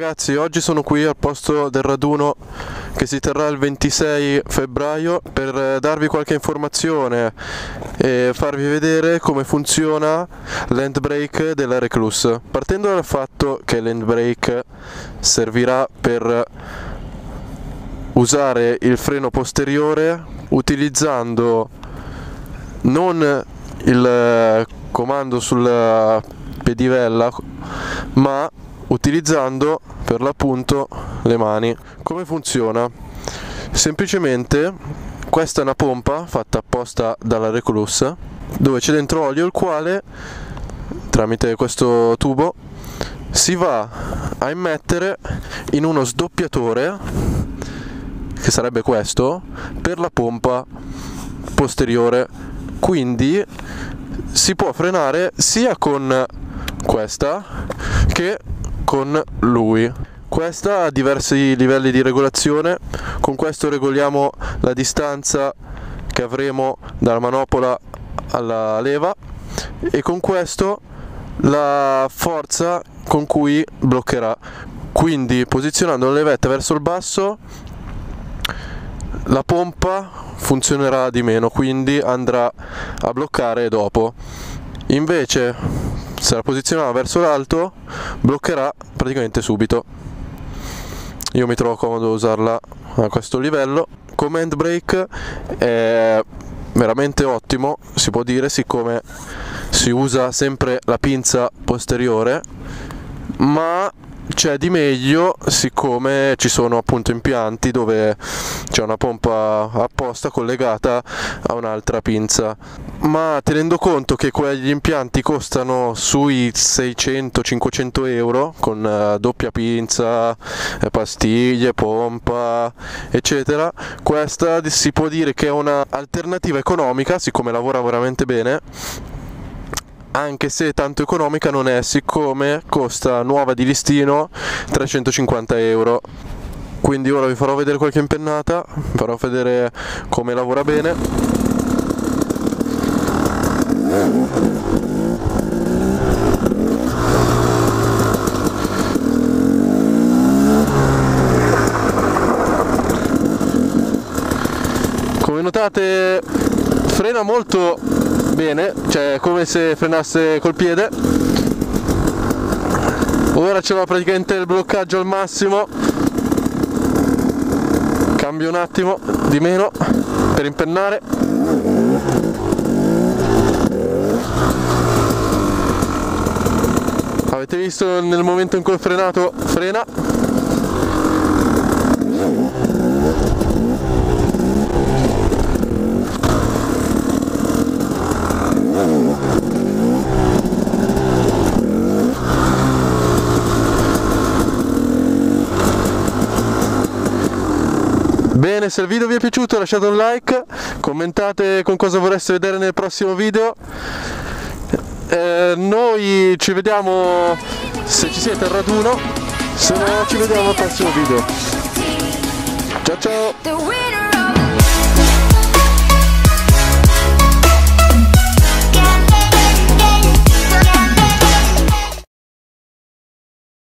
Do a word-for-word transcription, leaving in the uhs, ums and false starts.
ragazzi, oggi sono qui al posto del raduno che si terrà il ventisei febbraio per darvi qualche informazione e farvi vedere come funziona l'handbrake della Reclus. Partendo dal fatto che l'handbrake servirà per usare il freno posteriore utilizzando non il comando sulla pedivella ma utilizzando per l'appunto le mani. Come funziona? Semplicemente questa è una pompa fatta apposta dalla Reclus dove c'è dentro olio, il quale tramite questo tubo si va a immettere in uno sdoppiatore, che sarebbe questo, per la pompa posteriore. Quindi si può frenare sia con questa che con lui. Questa ha diversi livelli di regolazione. Con questo regoliamo la distanza che avremo dalla manopola alla leva e con questo la forza con cui bloccherà. Quindi posizionando la levetta verso il basso la pompa funzionerà di meno, quindi andrà a bloccare dopo. Invece se la posizioniamo verso l'alto bloccherà praticamente subito. Io mi trovo comodo a usarla a questo livello. Come handbrake è veramente ottimo, si può dire, siccome si usa sempre la pinza posteriore, ma c'è di meglio siccome ci sono appunto impianti dove c'è una pompa apposta collegata a un'altra pinza, ma tenendo conto che quegli impianti costano sui seicento cinquecento euro con uh, doppia pinza, eh, pastiglie, pompa eccetera, questa si può dire che è un'alternativa economica siccome lavora veramente bene, anche se tanto economica non è, siccome costa nuova di listino trecentocinquanta euro. Quindi ora vi farò vedere qualche impennata, vi farò vedere come lavora bene. Come notate frena molto bene, cioè come se frenasse col piede. Ora ce l'ho praticamente il bloccaggio al massimo, cambio un attimo di meno per impennare. Avete visto nel momento in cui ho frenato, frena. Bene, se il video vi è piaciuto lasciate un like, commentate con cosa vorreste vedere nel prossimo video. Eh, noi ci vediamo se ci siete al raduno, se no ci vediamo al prossimo video. Ciao ciao!